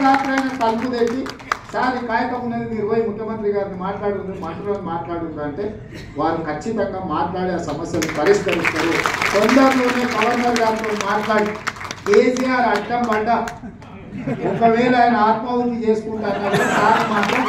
రాత్రైనా తలుపు తెచ్చి సార్ ఈ కాయకం ఉన్నది మీరు పోయి ముఖ్యమంత్రి గారిని మాట్లాడుండ్రు అంటే వారు ఖచ్చితంగా మాట్లాడే సమస్యలు పరిష్కరిస్తారు. తొందరలోనే గవర్నర్ గారితో మాట్లాడి కేసీఆర్ అడ్డం పడ్డ ఒకవేళ ఆయన ఆత్మాహుతి చేసుకుంటారు సార్ మాత్రం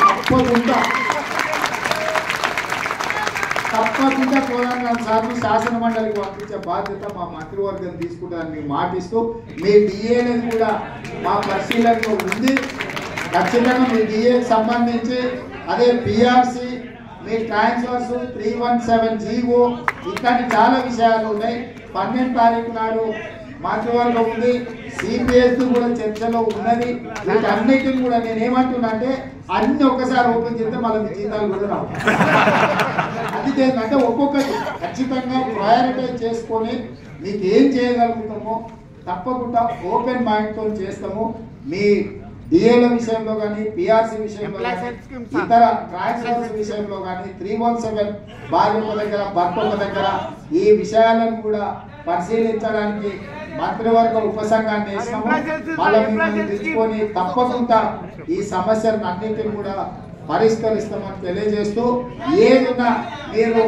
తప్పకుండా కోదండ సార్ను శాసన మండలికి పంపించే బాధ్యత మా మంత్రివర్గం తీసుకుంటారని మాటిస్తూ మీ డిఏని కూడా మా పరిశీలనలో ఉంది. ఖచ్చితంగా మీ డిఏకి సంబంధించి అదే పిఆర్సి మీ ట్రాన్స్ఫర్స్ 317 జీవో ఇట్లాంటి చాలా విషయాలు ఉన్నాయి. 12 తారీఖు నాడు మంత్రివర్గం ఉంది. సిపిఎస్ కూడా చర్చలో ఉన్నది. వీటన్నిటిని కూడా నేనేమంటున్నా అంటే అన్ని ఒక్కసారి ఓపెన్ చేస్తే మళ్ళీ జీతాలు కూడా రావు. అది ఏంటంటే ఒక్కొక్కటి ఖచ్చితంగా ప్రయారిటైజ్ చేసుకొని మీకు ఏం చేయగలుగుతామో తప్పకుండా ఓపెన్ మైండ్తో చేస్తాము. మీ డిఏల విషయంలో కానీ పిఆర్సీ విషయంలో కానీ ఇతర ట్రాన్స్ఫర్స్ విషయంలో కానీ 317 భార్య ఒక దగ్గర భర్త ఒక దగ్గర ఈ విషయాలను కూడా పరిశీలించడానికి మంత్రివర్గ ఉపసంఘాన్ని వేసినాము. మళ్ళీ మిమ్మల్ని తెచ్చుకొని తప్పకుండా ఈ సమస్యలను అన్నింటినీ కూడా పరిష్కరిస్తామని తెలియజేస్తూ ఏదైనా మీరు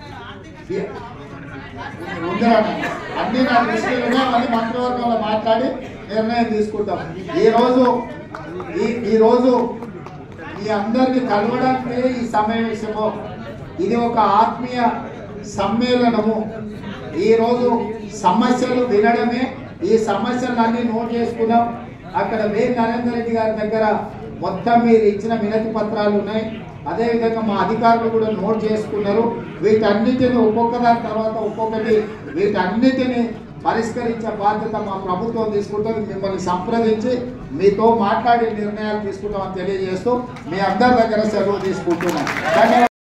అన్ని నా దృష్టిలోనే మళ్ళీ మంత్రివర్గంలో మాట్లాడి నిర్ణయం తీసుకుంటాం. ఈరోజు మీ అందరినీ కలవడానికి ఈ సమావేశము ఇది ఒక ఆత్మీయ సమ్మేళనము. ఈరోజు సమస్యలు వినడమే, ఈ సమస్యలన్నీ నోట్ చేసుకున్నాం. అక్కడ వేరు నరేందర్ రెడ్డి గారి దగ్గర మొత్తం మీరు ఇచ్చిన వినతి పత్రాలు ఉన్నాయి. అదేవిధంగా మా అధికారులు కూడా నోట్ చేసుకున్నారు. వీటన్నిటిని ఒక్కొక్కదాని తర్వాత ఒక్కొక్కటి వీటన్నిటిని పరిష్కరించే బాధ్యత మా ప్రభుత్వం తీసుకుంటుంది. మిమ్మల్ని సంప్రదించి మీతో మాట్లాడి నిర్ణయాలు తీసుకుంటామని తెలియజేస్తూ మీ అందరి దగ్గర సెలవు తీసుకుంటున్నాం. ధన్యవాదాలు.